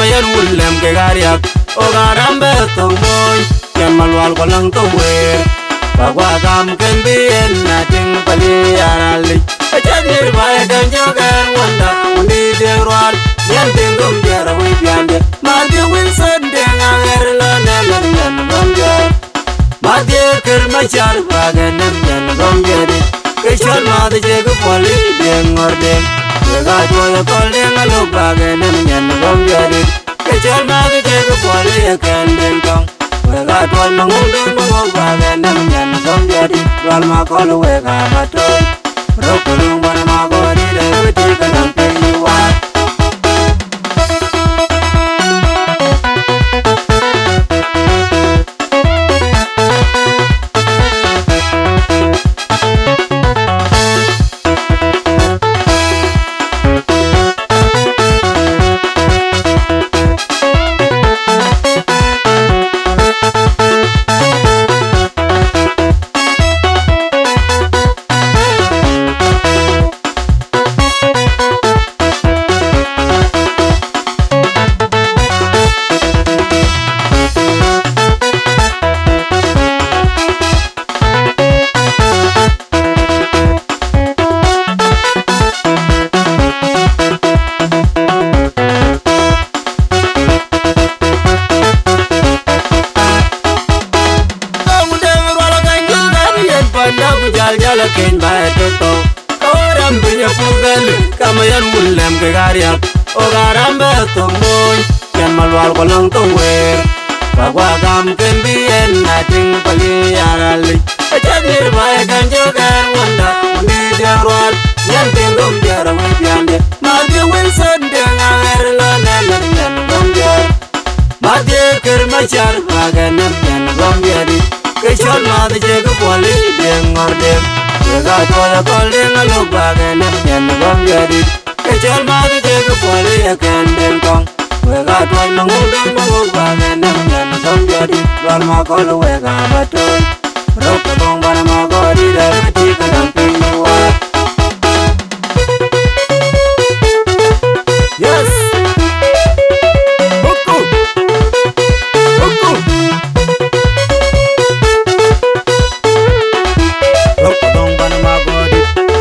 kamayan wullem ke gariak o garambe tongmoy yan malwal kolang tongwer bagwa gam ken bien na ting pali arali ajanir bae kan jogan wanda undi derwal yan tingum jara wi piande madi wilson de nganger lo nem yan gomja madi ker machar bagenem yan gomjedi kishon madi jeg poli de ngorde ga toya kolde ngalo bagenem yan gomjedi kishon madi jeg poli ken den tong ga toy mangundo mango bagenem yan gomjedi wal ma kol we ga batoy rokulung bana ma gori de uti kanam penyuwa ken bae toto oram punya pugal kamayan wullem ke gariak o garambe tongmoy yan malwal kolang tongwer bagwa gam ken bien na ting pali arali ajanir bae kan jogan wanda undi derwal yan tingum jara wi piande madi wilson de nganger lo nem yan gomja madi ker machar bagenem yan gomjedi kishon madi jeg poli de ngorde ga toya kolde ngalo bagenem yan gomjedi kishon madi jeg poli ken den tong ga toy mangundo mango bagenem yan gomjedi wal ma kol we ga batoy rok bong bana ma gori de uti kanam penyuwa yes buku rokodong bana ma gori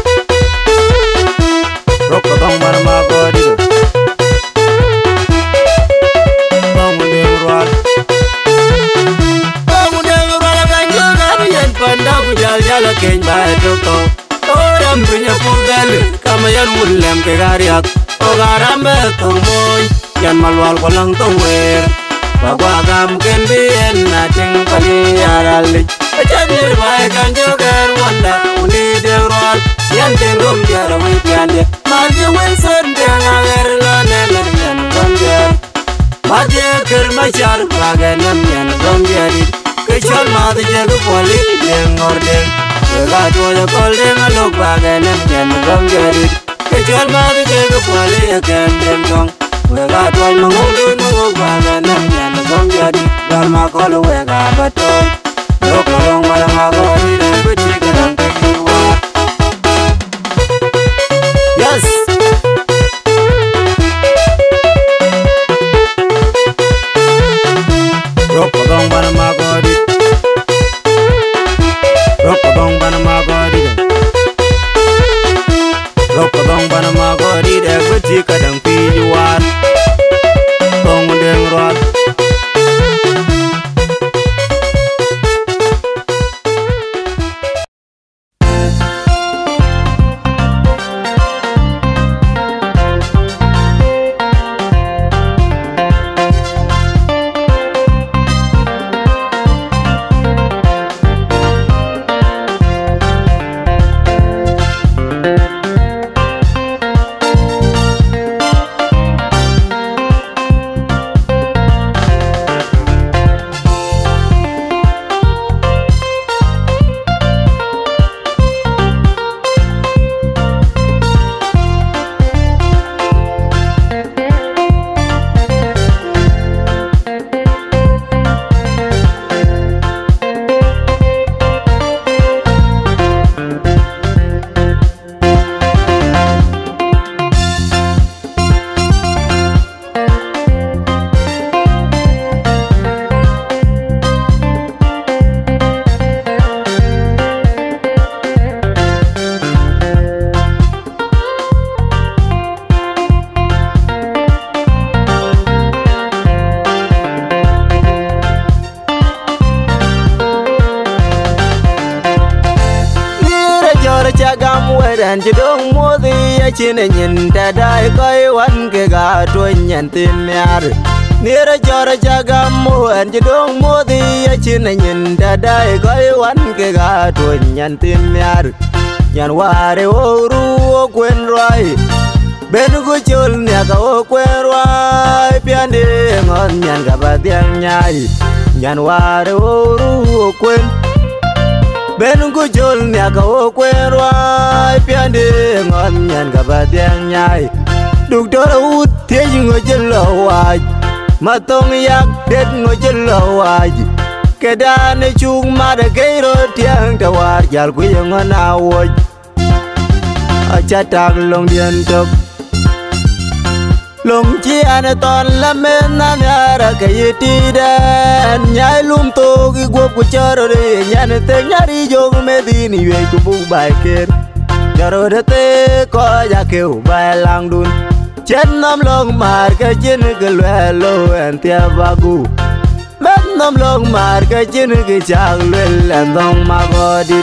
bangunde rual ganjogan yan panda bujal jala ken bae toto oram punya pugal kamayan wullem ke gariak o garambe tongmoy yan malwal kolang tongwer bagwa gam ken bien na ting pali arali ajanir bae kan jogan wanda undi derwal yan tingum jara wi piande madi wilson de nganger lo nem yan gomja madi ker machar bagenem yan gomjedi kishon madi jeg poli de ngorde ga toya kolde ngalo bagenem yan gomjedi kishon madi jeg poli ken den tong ga toy mangundo mango bagenem yan gomjedi wal ma kol we ga batoy rokolong bana ma gori de uti kanam penyuwa yes rokolong bana ma gori rokolong bana ma gori de uti kanam penyuwa tong den rual wedan chi dong mo di ya chin nyin ta dai koi wan ke ga tuan nyan tin yar nira jora jaga mo an chi dong mo di ya chin nyin ta dai koi wan ke ga tuan nyan tin yar nyan ware o ru o kwen rai ben gu chul nya ga o kwen rai pian de ngon nyan ga ba tiang nyai nyan ware o ru o kwen ben gu chul nya ga o kwen rai pian de ngon nyan ga ba tiang nyai duk do ut te ngo jel lo wa ma tong yak det ngo jel lo wa ke da ne chung ma de ke ro tiang ta war jal ku ngo na wo a cha tak long dien tok long chi an ton la men na ra ke ti den nyai lum to gi go ku charo re nyan te nyari jog me di ni we ku bu bai ker jaro de te ko ya ke u bai lang dun chen nam long mar ke chin ke lo en tia ba gu men nam long mar ke chin ke chang le en dong ma go dit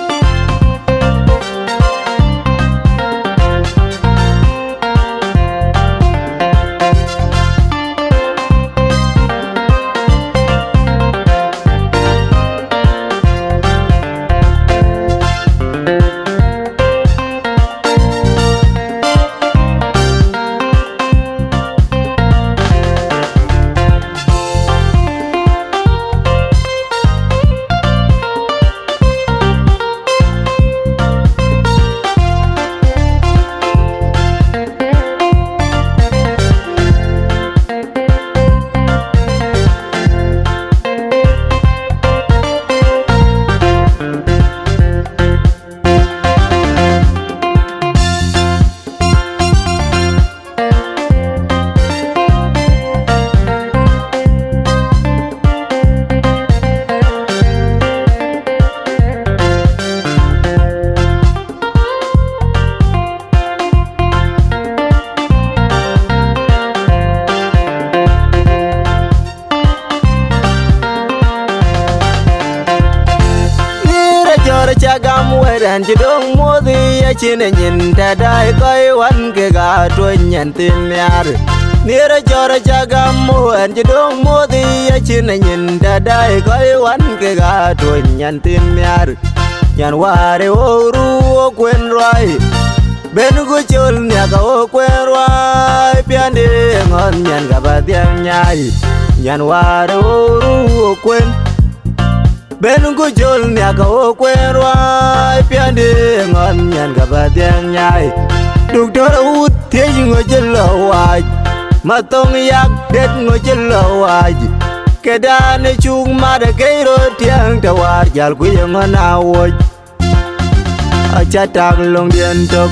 chagam wedan chi dong mo di ya chin nyin ta dai koi wan ke ga tuan nyan tin yar nira jora chagam mo an chi dong mo di ya chin nyin ta dai koi wan ke ga tuan nyan tin yar nyan ware o ru o kwen rai ben gu chul nya ga o kwen rai pian de ngon nyan ga ba tiang nyai nyan ware o ru o kwen ben gu chul nya ga o kwen rai pian de ngon nyan ga ba tiang nyai duk do ut te ngo jel lo wa ma tong yak det ngo jel lo wa ke da ne chung ma de ke ro tiang ta war jal ku ngo na wo a cha tak long dien tok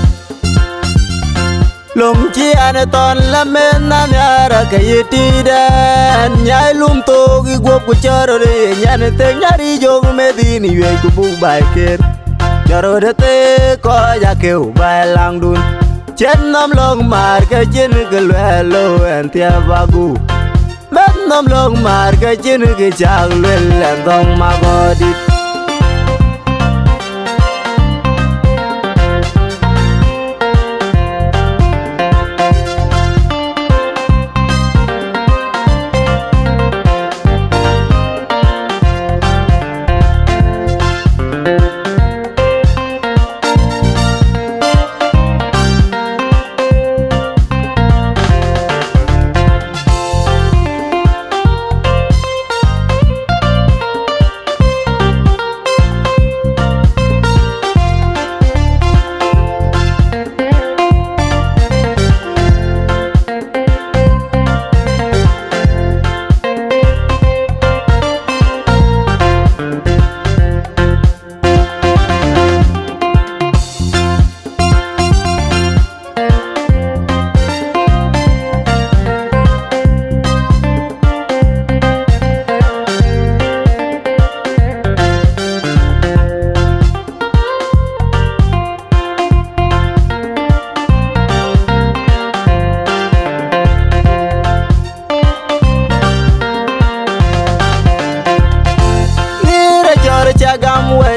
long chi an ton la men na ra ke ti den nyai lum to gi go ku charo re nyan te nyari jog me di ni we ku bu bai ker jaro de te ko ya ke u bai lang dun chen nam long mar ke chin ke lo en tia ba gu men nam long mar ke chin ke chang le en dong ma go dit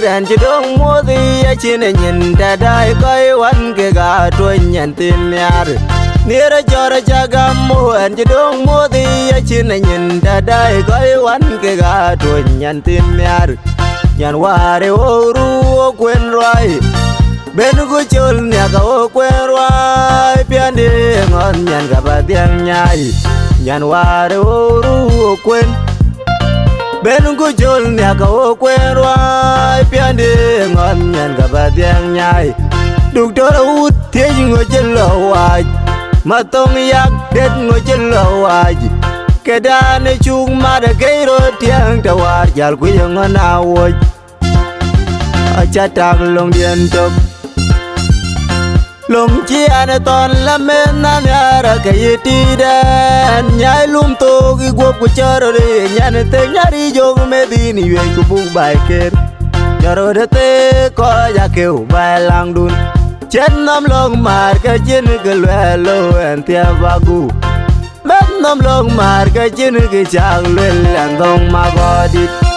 en chi dong mo di a chin nyin da dai koi wan ke ga to nyen tin yar nira jora jagam mo en chi dong mo di a chin nyin da dai koi wan ke ga to nyen tin yar nyan ware o ru kwen roi ben gu chul nya ga o kwen roi pian de ngon nyan ga ba tiang nyai nyan ware o ru kwen ben gu chul nya ga o kwen roi pian de ngon nyan ga ba tiang nyai duk to ut thế ngo chen lo wa ma tong yak det ngo chen lo wa ke da ne chung ma da ke ro tiang ta wa jal ku ngon a wo cha tag long dien tok long chi an ton la men na ra ke ti den nyai lum to gi gop ku charo re nyan te nyari jog me di ni we ku bu bai ker charo de te ko ya ke u bai lang dun chen nam long mar ke chin ke le lo en tia ba gu bet nam long mar ke chin ke chang le lan dong ma go dit